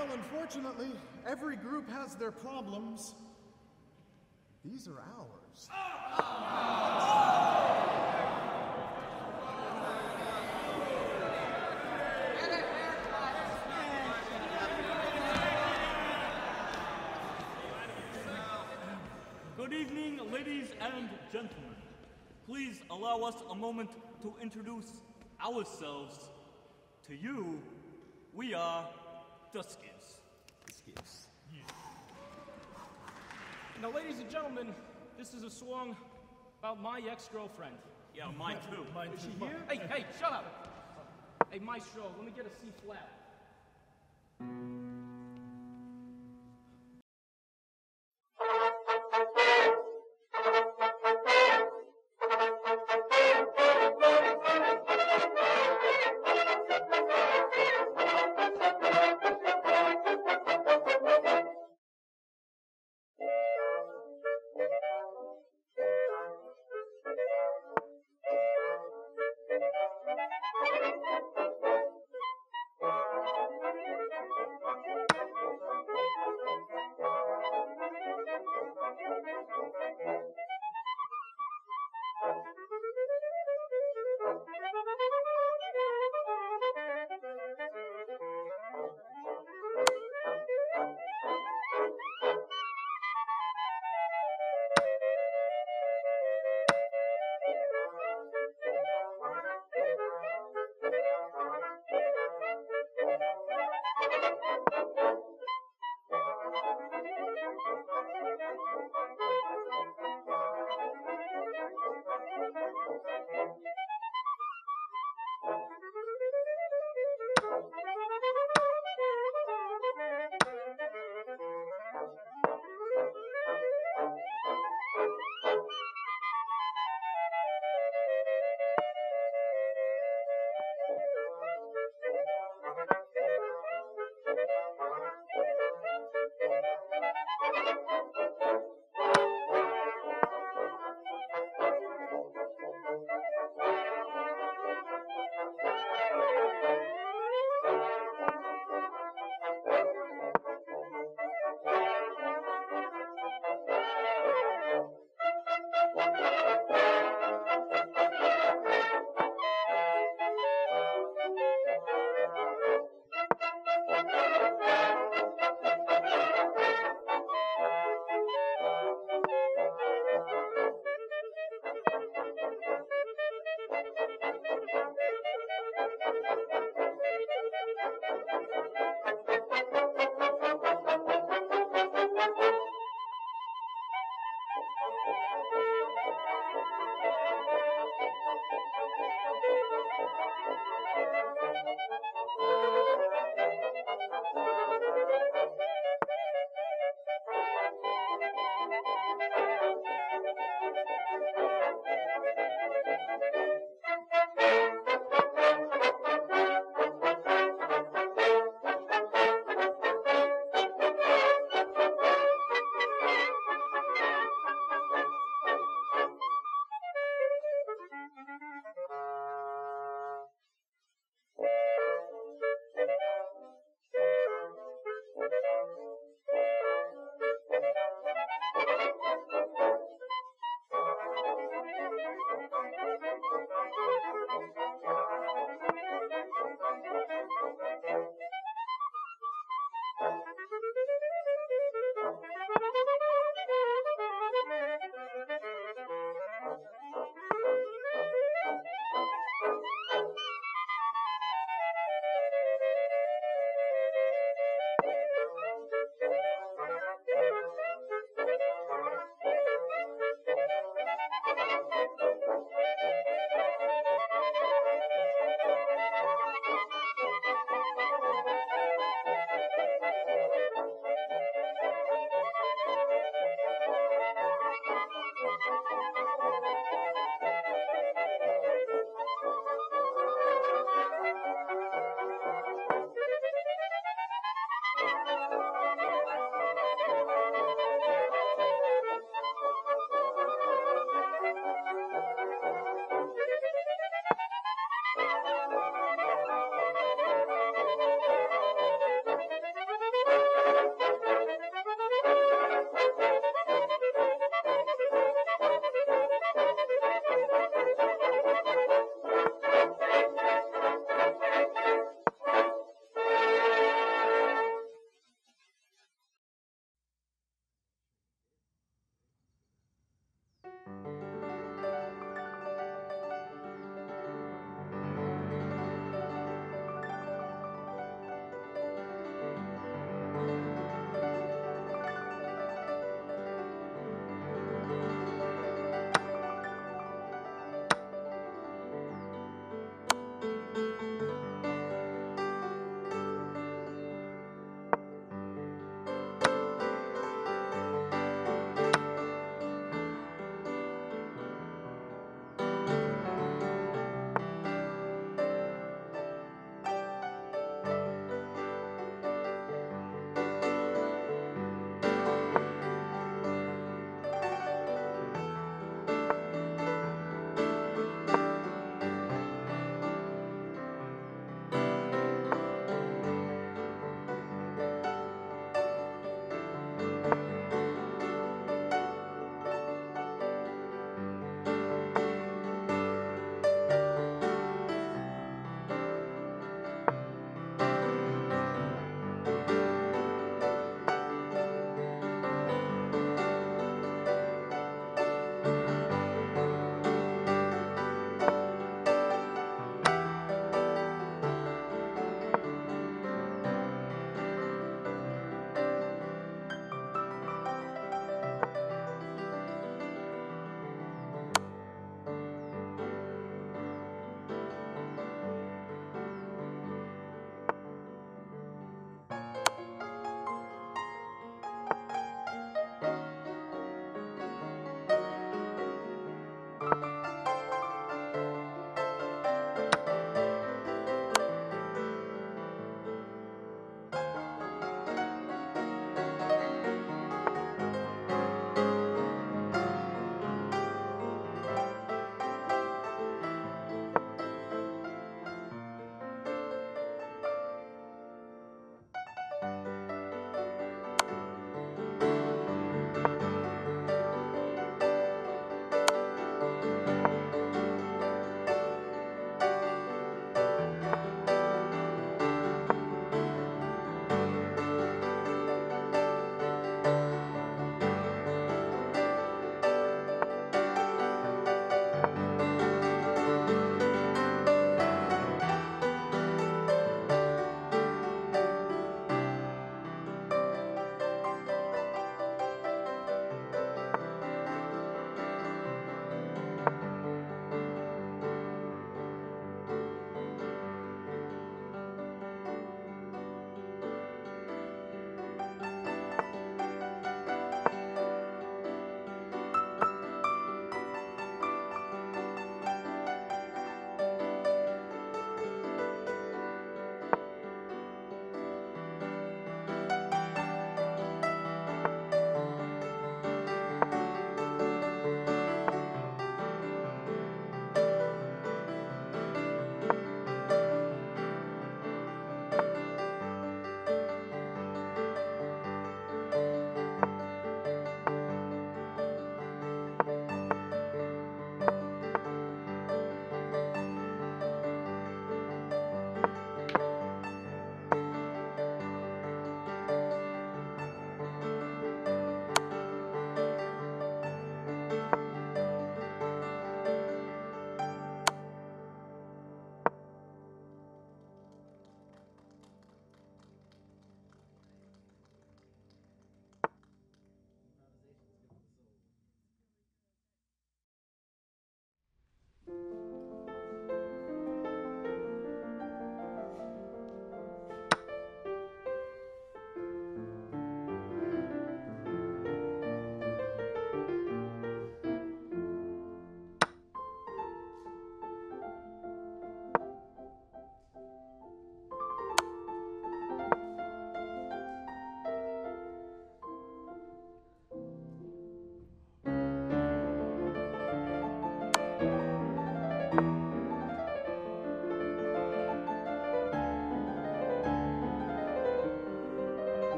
Well, unfortunately, every group has their problems. These are ours. Good evening, ladies and gentlemen. Please allow us a moment to introduce ourselves. To you, we are the Skids. The Skids. Yeah. Now, ladies and gentlemen, this is a song about my ex-girlfriend. Yeah, mine too. Is she here? Hey, shut up! Hey, Maestro, let me get a C flat.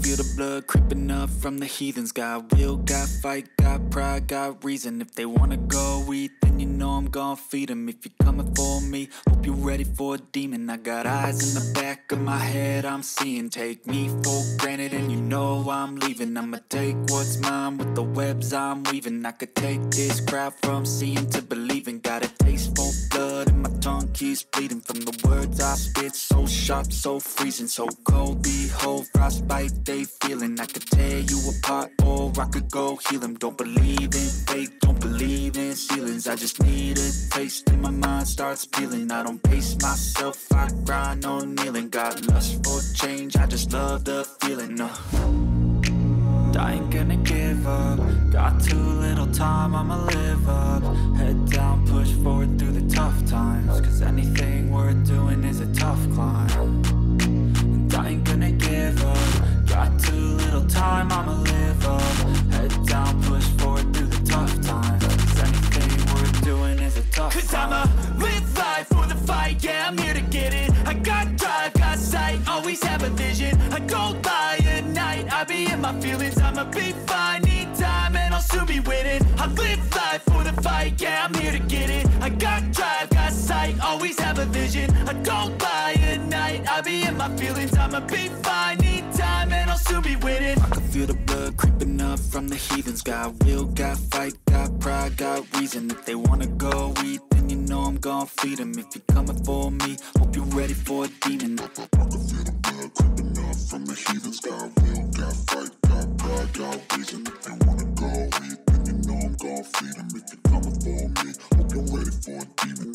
feel the blood creeping up from the heathens. Got will, got fight, got pride, got reason. If they wanna go eat, then you know I'm gon' feed them. If you're coming for me, hope you're ready for a demon. I got eyes in the back of my head, I'm seeing. Take me for granted and you know I'm leaving. I'ma take what's mine with the webs I'm weaving. I could take this crowd from seeing to believing. Got a taste for blood and my tongue keeps bleeding from the words I spit. So sharp, so freezing, so cold. Behold, frostbite they feeling. I could tear you apart or I could go heal them. Don't believe in fate, don't believe in ceilings. I just need a taste and my mind starts peeling. I don't pace myself, I grind on kneeling. Got lust for change, I just love the feeling. I ain't gonna give up. Got too little time, I'ma live up. Head down, push forward through the tough times. Cause anything worth doing is a tough climb. And I ain't gonna give up. Got too little time, I'ma live up. Head down, push forward through the tough times. Cause anything worth doing is a tough climb. Cause I'ma live life for the fight, yeah, I'm here to get it. I got drive, got sight, always have a vision. I don't lie at night, I be in my feelings. I'ma be fine, need time and I'll soon be winning. I live life for the fight, yeah, I'm here to get it. I got drive, got sight, always have a vision. I don't lie at night, I be in my feelings. I'ma be fine, need time and I'll soon be winning. I can feel the blood creeping up from the heathens. Got will, got fight, got pride, got reason. If they wanna go eat, then you know I'm gon' feed them. If you're coming for me, hope you're ready for a demon. I can feel the blood creeping up from the heathens. Got will, got fight, got pride, got reason. If they wanna go eat, then you know I'm gon' feed them. If you're coming for me, hope you're ready for a demon.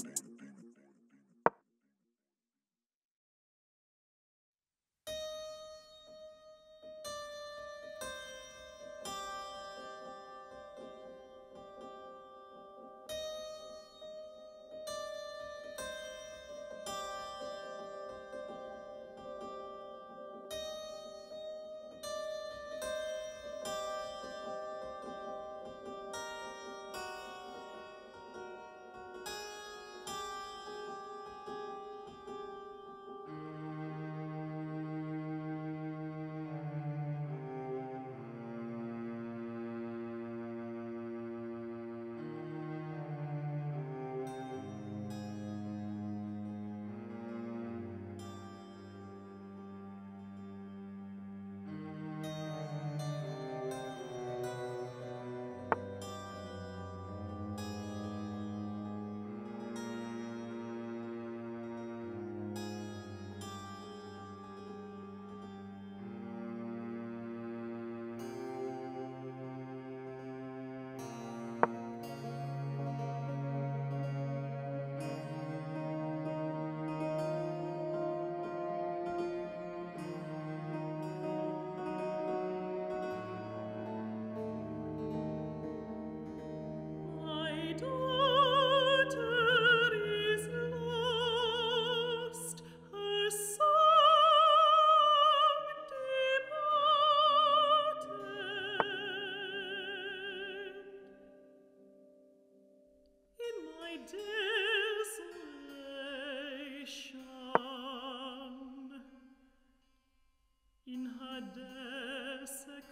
In her desecration,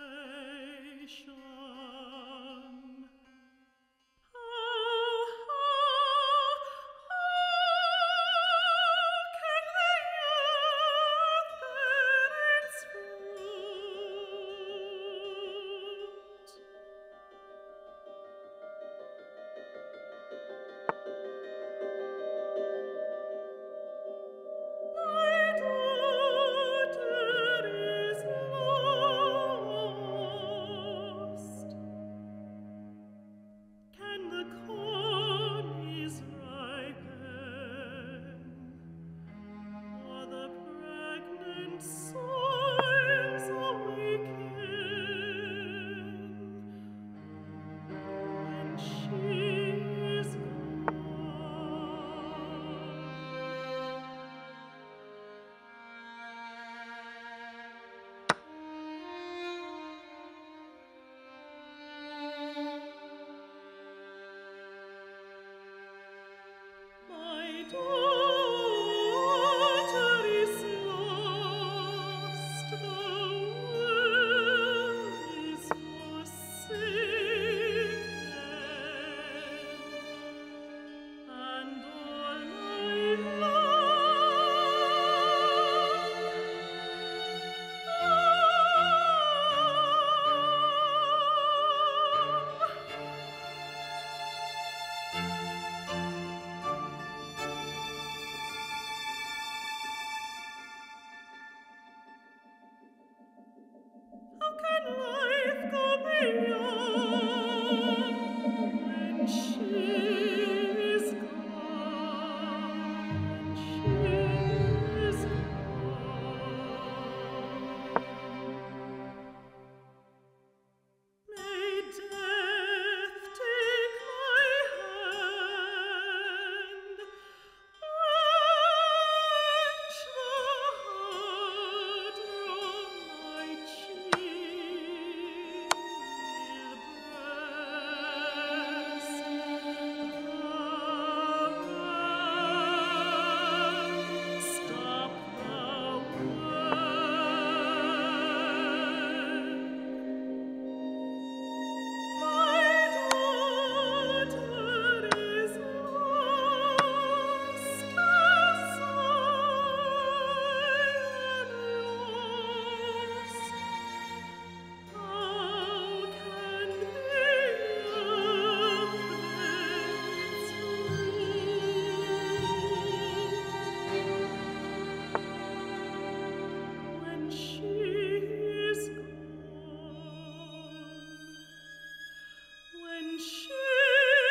can the earth bear its fruit?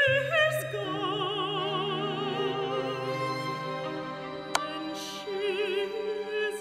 is gone, and she is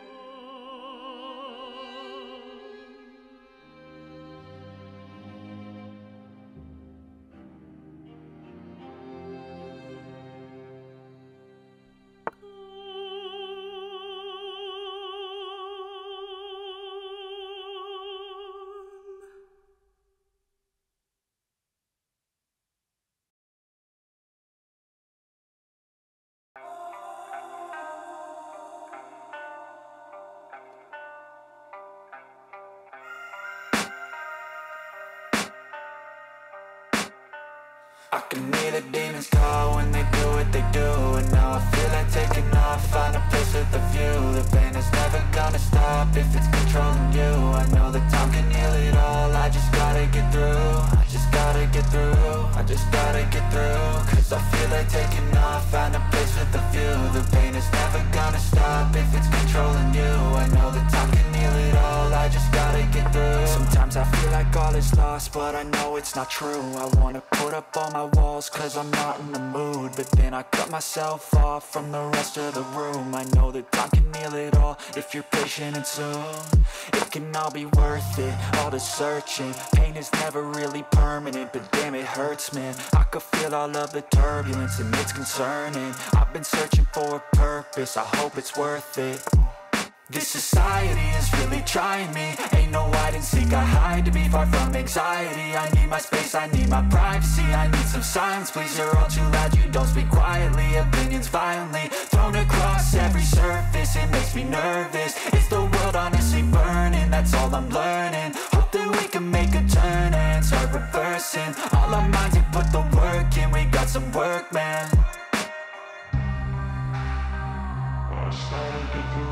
I can hear the demons call when they do what they do. And now I feel like taking off, find a place with a view. The pain is never gonna stop if it's controlling you. I know that time can heal it all, I just gotta get through. I just gotta get through, I just gotta get through. Cause I feel like taking off, find a place with a view. The pain is never gonna stop if it's controlling you. I know that time can heal it all, I just gotta get through. Sometimes I feel like all is lost, but I know it's not true. I wanna put up all my walls cause I'm not in the mood, but then I cut myself off from the rest of the room. I know that time can heal it all if you're patient, and soon it can all be worth it, all the searching. Pain is never really permanent, but damn it hurts, man. I could feel all of the turbulence and it's concerning. I've been searching for a purpose, I hope it's worth it. This society is really trying me. Ain't no hide and seek, I hide to be far from anxiety. I need my space, I need my privacy. I need some silence, please, you're all too loud. You don't speak quietly, opinions violently thrown across every surface. It makes me nervous, is the world honestly burning? That's all I'm learning. Hope that we can make a turn and start reversing all our minds and put the work in. We got some work, man. I started to do.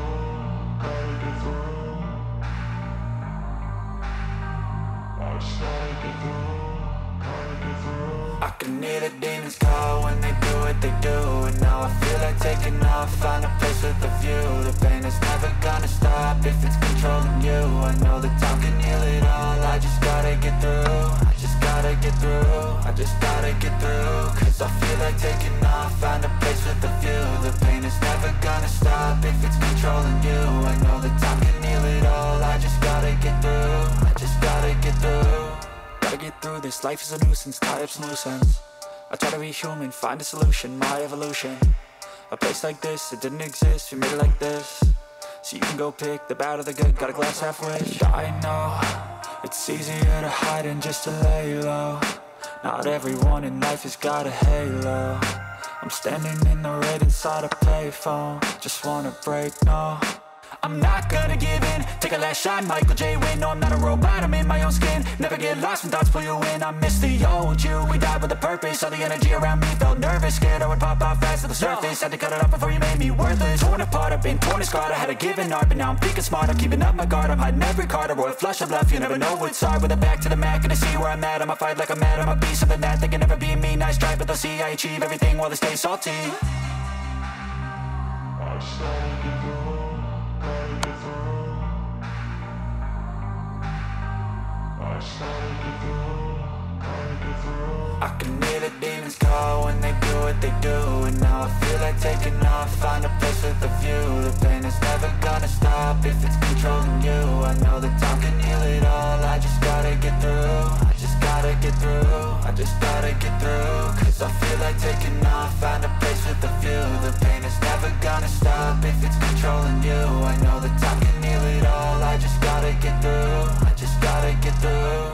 I can hear the demons call when they do what they do. And now I feel like taking off, find a place with a view. The pain is never gonna stop if it's controlling you. I know that time can heal it all, I just gotta get through. I just gotta get through, I just gotta get through. Cause I feel like taking off, find a place with a view. The pain is never gonna stop if it's controlling you. I know that time can heal it all, I just gotta get through. I just gotta get through. Gotta get through this, life is a nuisance, tie up some loose ends. I try to be human, find a solution, my evolution. A place like this, it didn't exist, we made it like this. So you can go pick the bad or the good, got a glass halfway. I know, it's easier to hide than just to lay low. Not everyone in life has got a halo. I'm standing in the red inside a payphone. Just wanna break, no, I'm not gonna give in. Take a last shot, Michael J. Win. No, I'm not a robot, I'm in my own skin. Never get lost when thoughts pull you in. I miss the old you, we died with a purpose. All the energy around me felt nervous, scared I would pop out fast to the surface. Had to cut it off before you made me worthless. Torn apart, I've been torn and scarred. I had a given art, but now I'm thinking smart. I'm keeping up my guard, I'm hiding every card. A royal flush of love, you never know what's hard. With a back to the mat, gonna see where I'm at. I'ma fight like I'm mad, I'ma be something that they can never be me. Nice try, but they'll see I achieve everything while they stay salty. I started to go. I can hear the demons call when they do what they do. And now I feel like taking off, find a place with a view. The pain is never gonna stop if it's controlling you. I know that time can heal it all, I just gotta get through. I just gotta get through, I just gotta get through. Cause I feel like taking off, find a place with a view. The pain is never gonna stop if it's controlling you. I know that time can heal it all, I just gotta get through. I just gotta get through.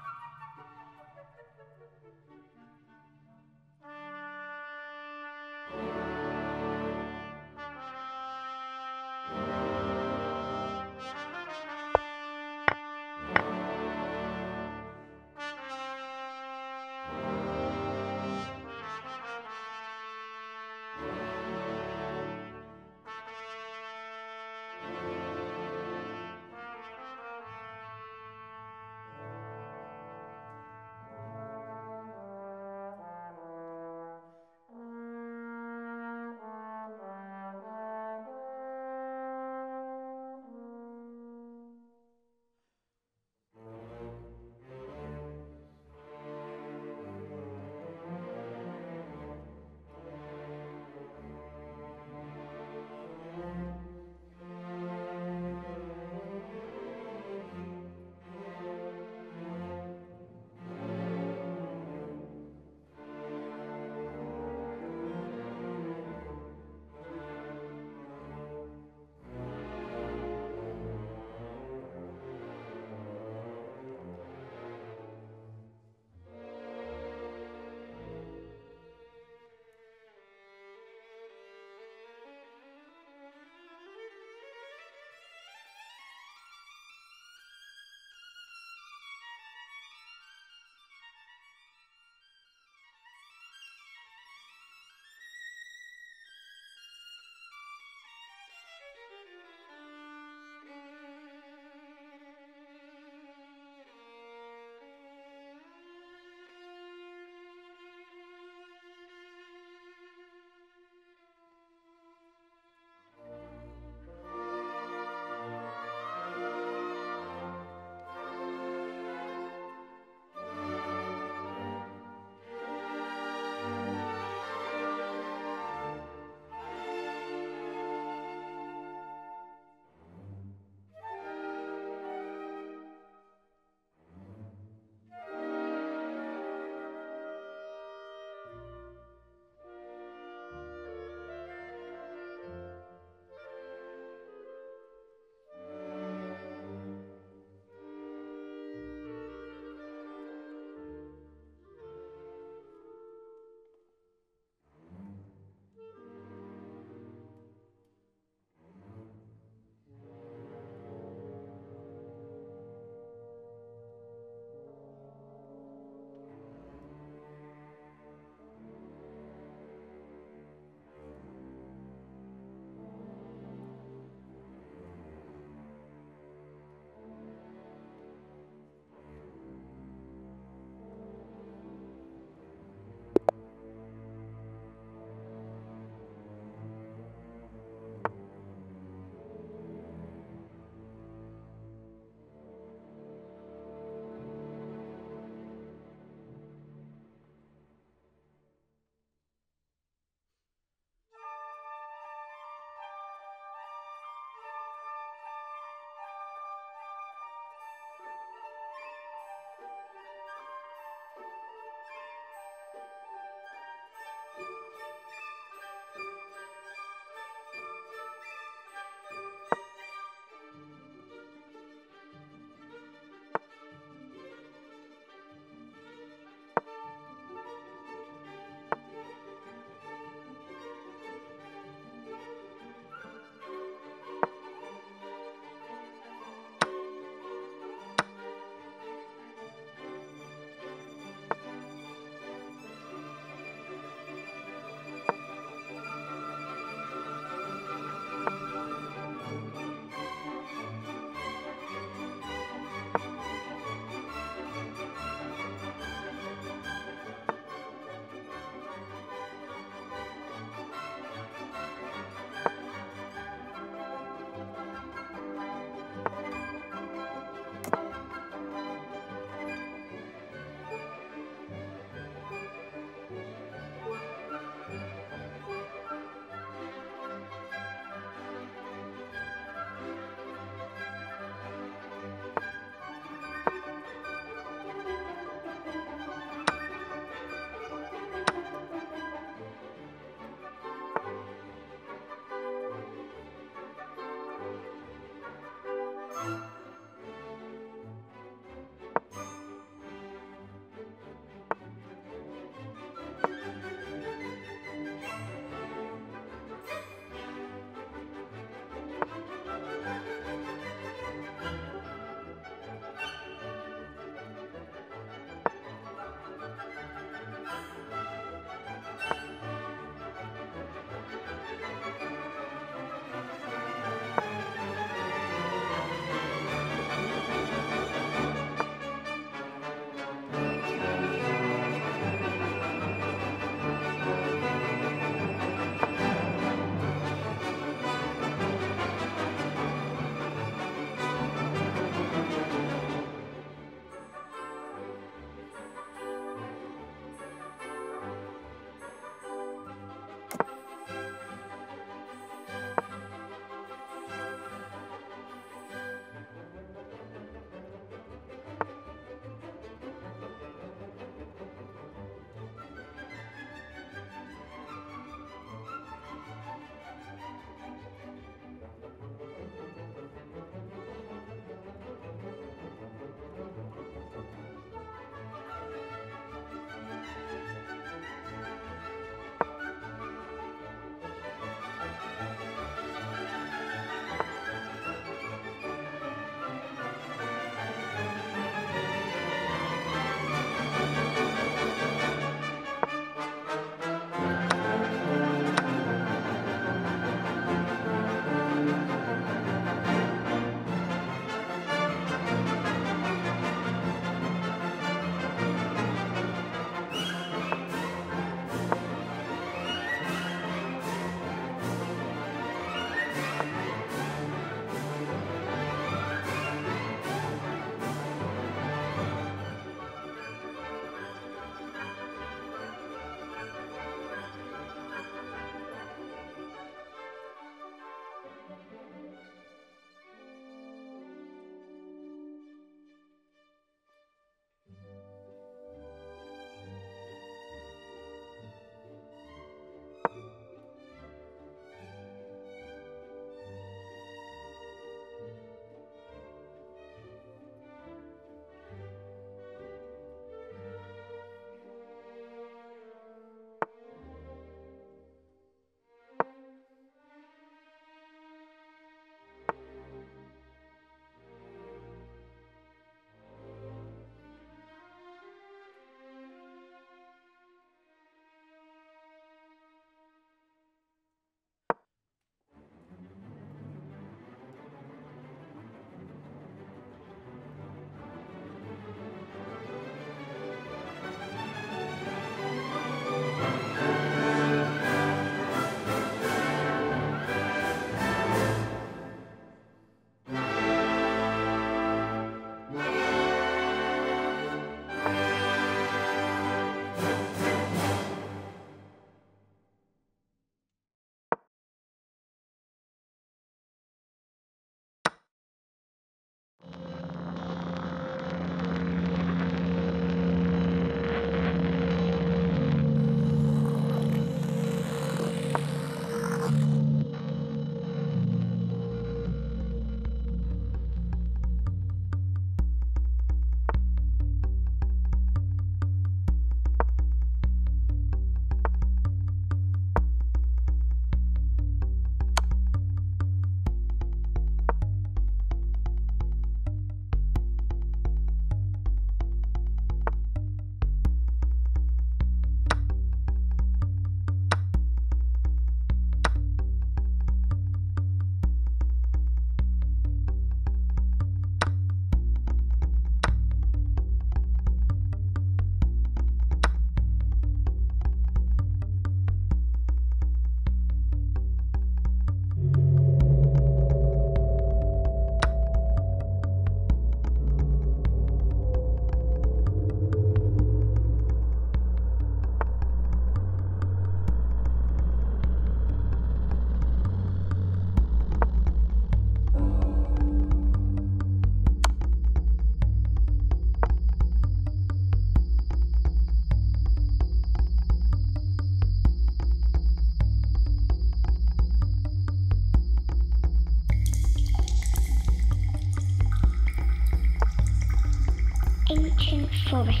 Ancient forest.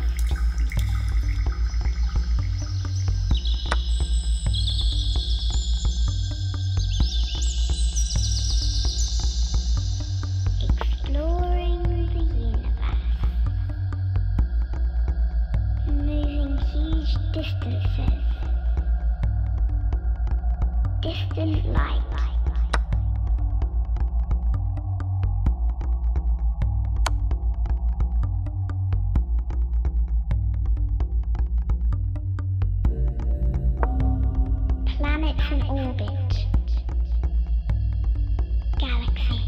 Exploring the universe. Moving huge distances. Distant light. Planets in orbit. Galaxies.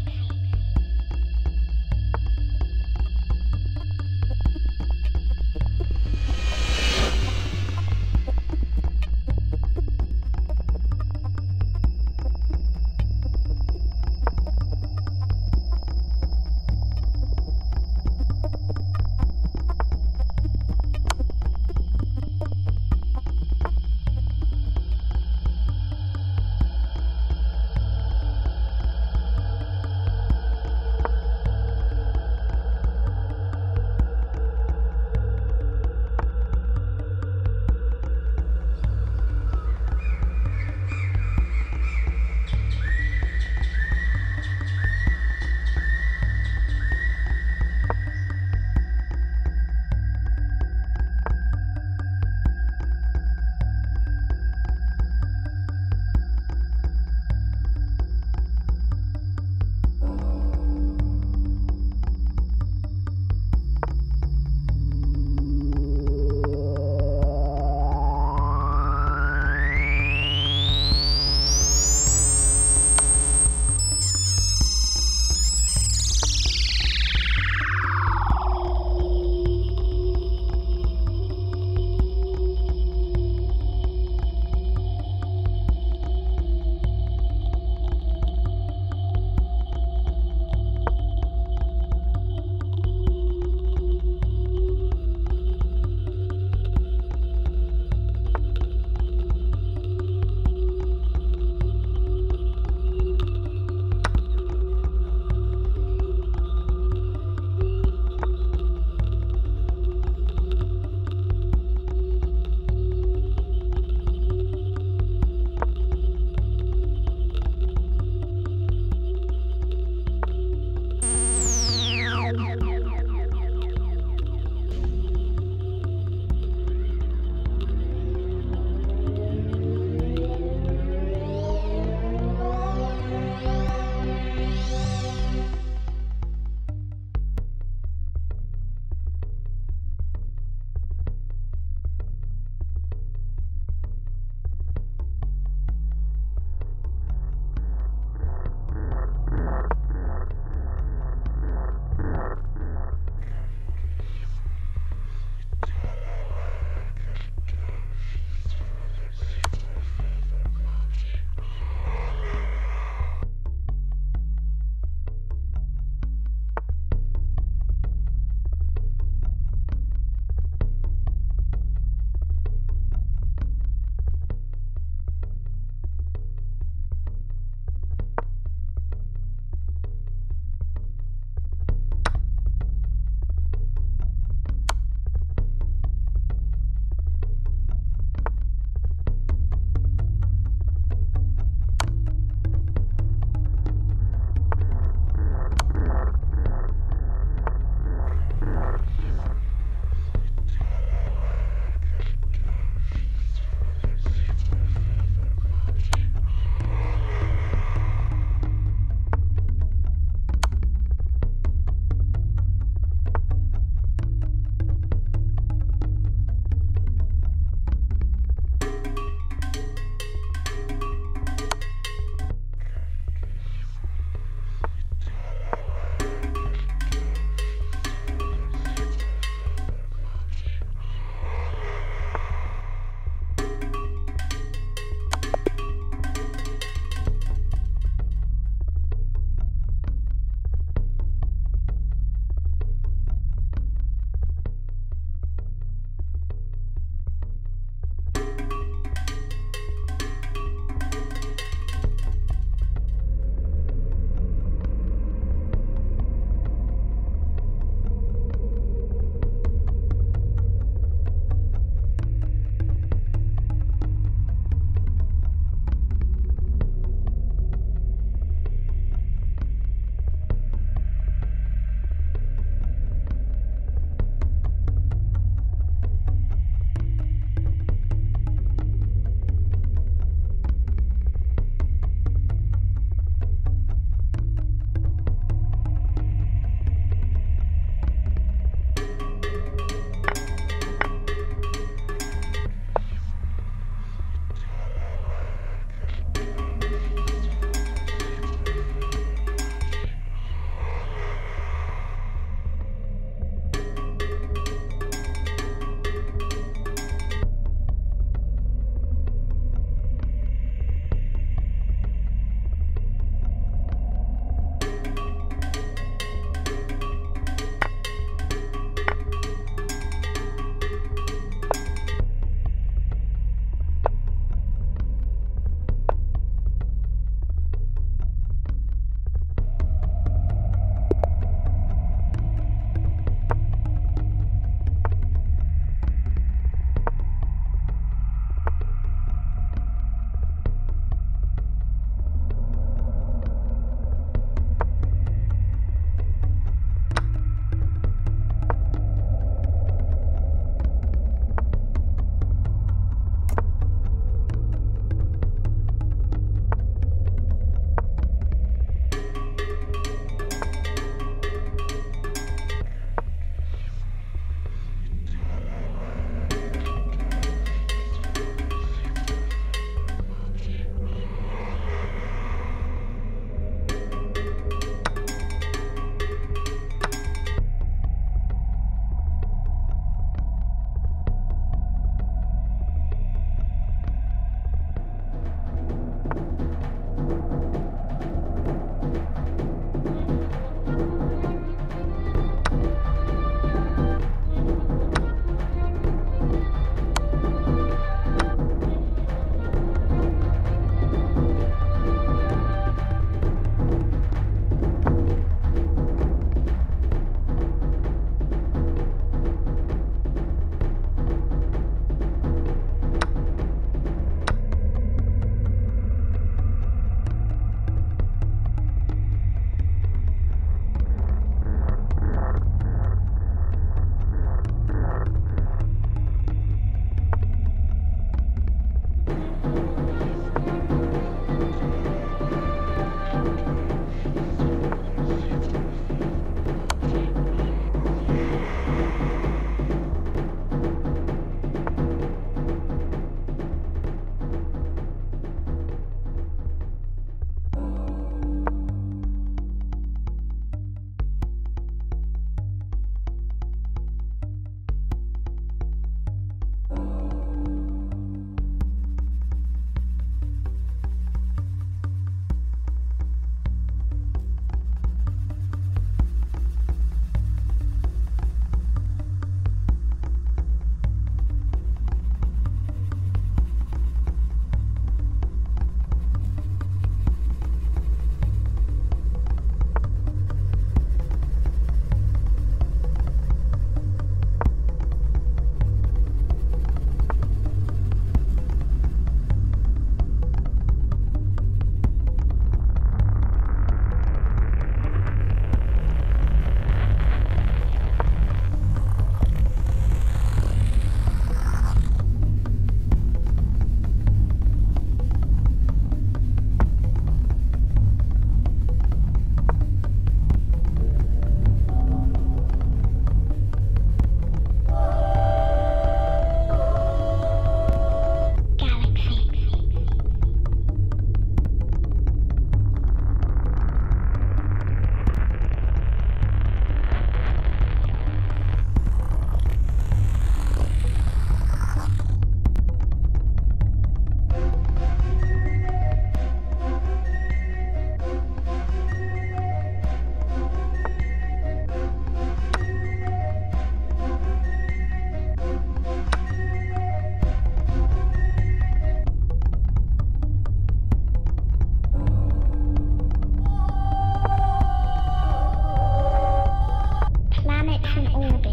planets in orbit.